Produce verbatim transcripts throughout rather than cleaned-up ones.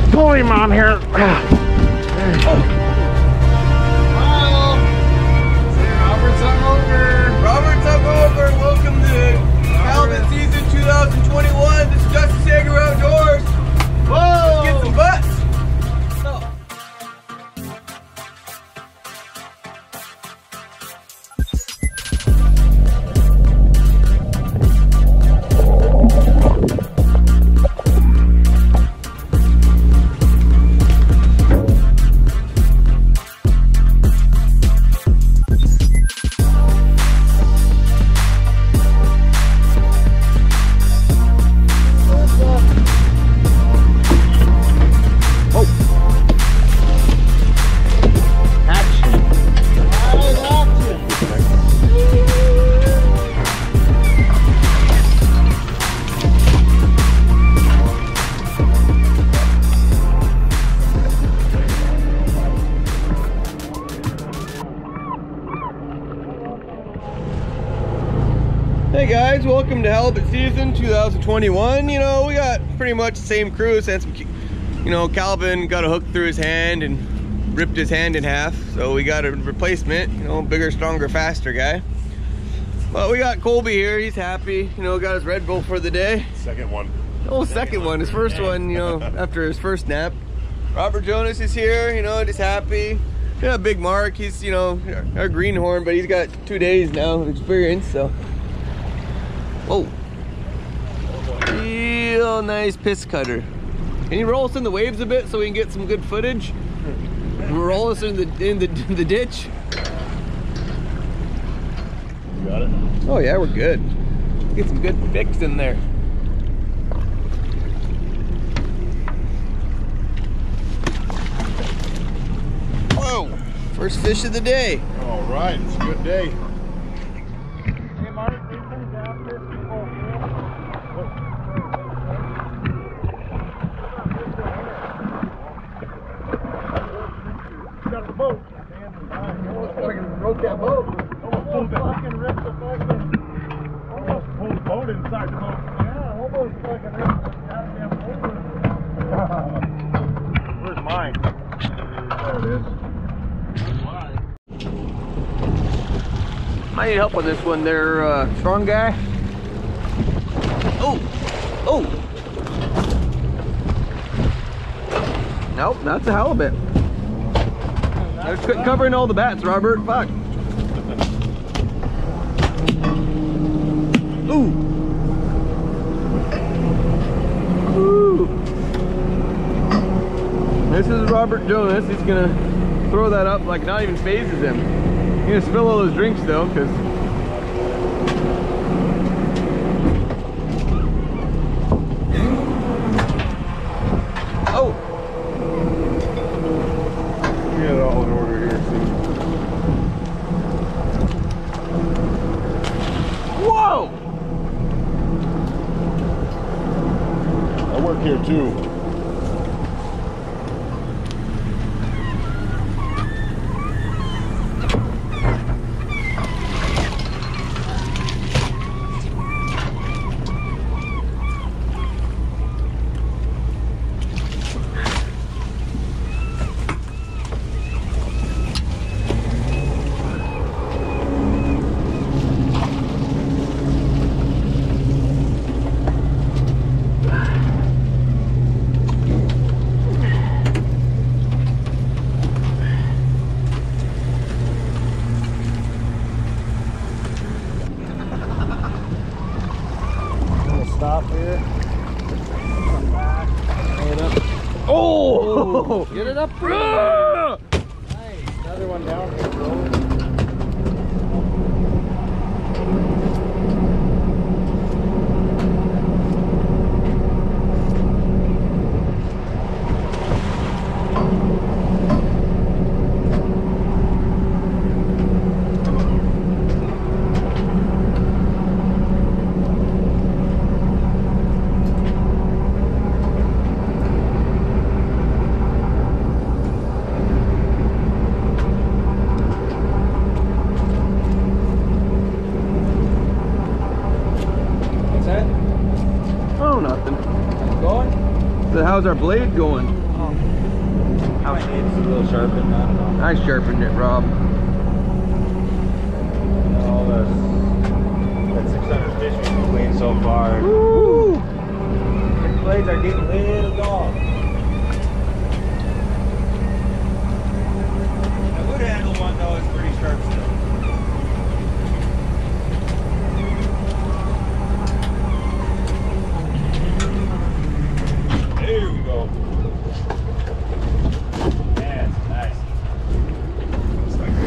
Pull him on here. Oh. Robert's over. Robert's over. Welcome to Halibut season two thousand twenty-one. This is Justice Sager Outdoors. Whoa! Let's get some butts. Hey guys, welcome to Halibut season two thousand twenty-one. You know, we got pretty much the same crew since, you know, Calvin got a hook through his hand and ripped his hand in half. So we got a replacement, you know, bigger, stronger, faster guy. But we got Colby here, he's happy, you know, got his Red Bull for the day. Second one. Oh, second, second one, his first one, you know, after his first nap. Robert Jonas is here, you know, just happy. Yeah, Big Mark, he's, you know, our greenhorn, but he's got two days now of experience, so. Oh, real nice piss cutter. Can you roll us in the waves a bit so we can get some good footage? Roll us in the in the in the ditch. You got it. Oh yeah, we're good. Get some good fix in there. Whoa! First fish of the day. All right, it's a good day. Hey Mark, we come down here. Got the boat. Almost fucking broke that boat. Almost fucking ripped the fucking. Almost pulled the boat inside the boat. Yeah, almost fucking ripped the goddamn boat. Where's mine? There it is. I need help on this one there, uh, strong guy. Oh! Oh! Nope, that's a halibut. They're c covering all the bats, Robert. Fuck. Ooh! Ooh! This is Robert Jonas. He's gonna throw that up like not even phases him. He's gonna spill all those drinks though, because oh, Get it all in order here. See. whoa! I work here too. Stop here. Come back. Pull it up. Oh! Get it up. Ah! Nice. Another one down here, bro. Oh, nothing. Going? So how's our blade going? Oh, know. How it needs a little sharpened, I don't know. I sharpened it, Rob. All those, that six hundred fish we've cleaned so far. Woo! The blades are getting a little dull. The wood handle one though is pretty sharp still. There we go. Yeah, it's nice. Looks like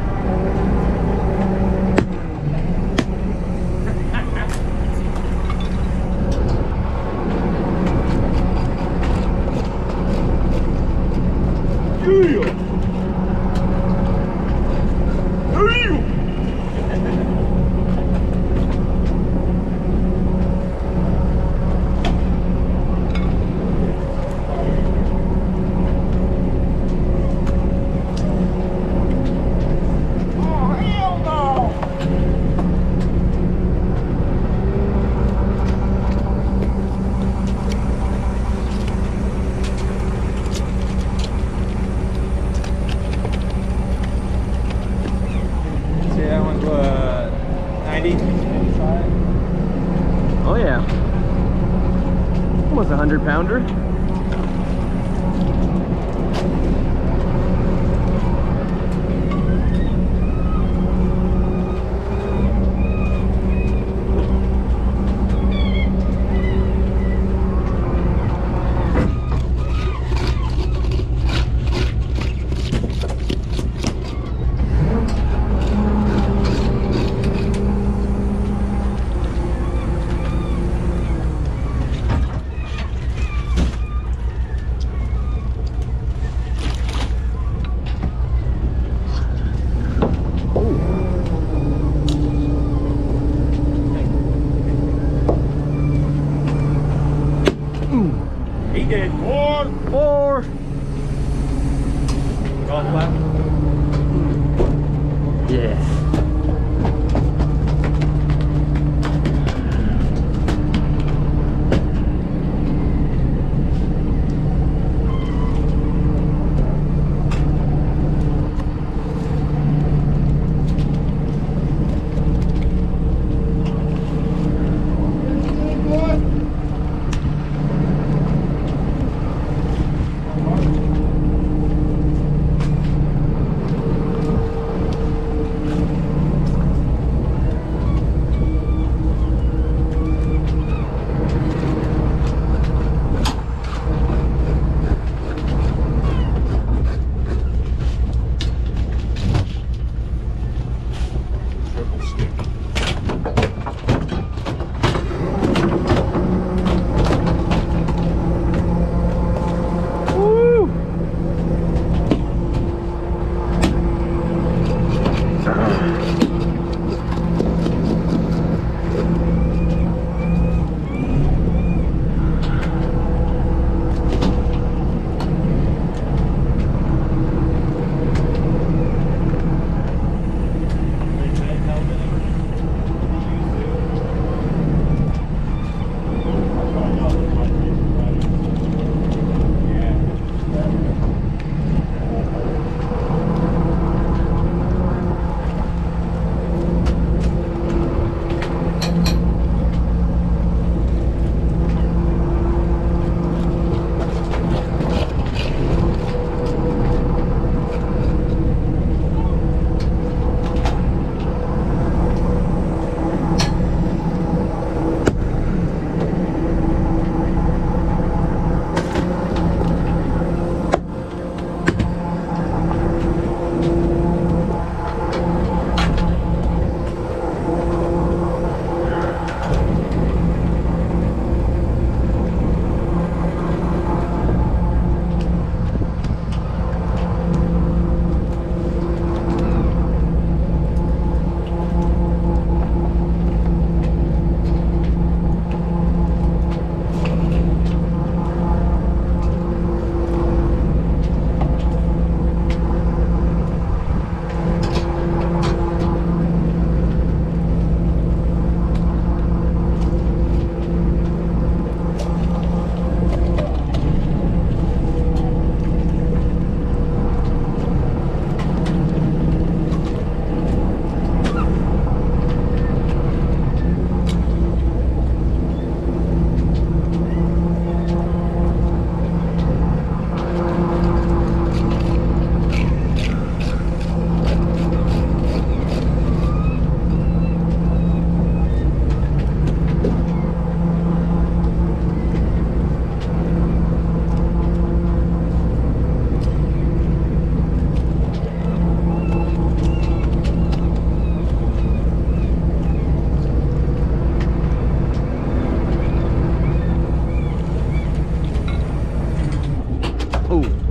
Oh yeah. Almost a hundred pounder. he did four. Four. Golf clap. Yeah. Oh.